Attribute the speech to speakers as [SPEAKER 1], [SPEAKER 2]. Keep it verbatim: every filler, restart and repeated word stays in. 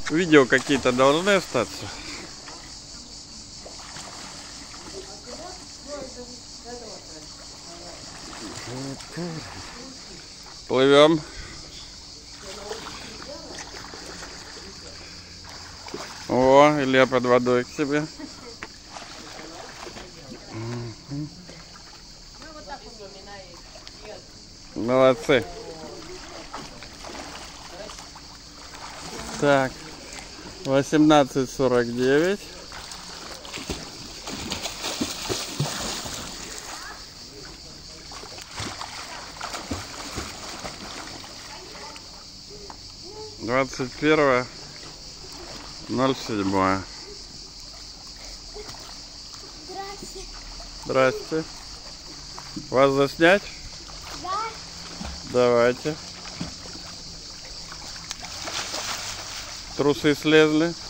[SPEAKER 1] Видео какие-то должны остаться. Плывем. О, Илья под водой к себе. Молодцы. Так, восемнадцать сорок девять. Двадцать первое ноль седьмое.
[SPEAKER 2] Здрасте.
[SPEAKER 1] Здрасте. Вас заснять?
[SPEAKER 2] Да.
[SPEAKER 1] Давайте. Трусы слезли.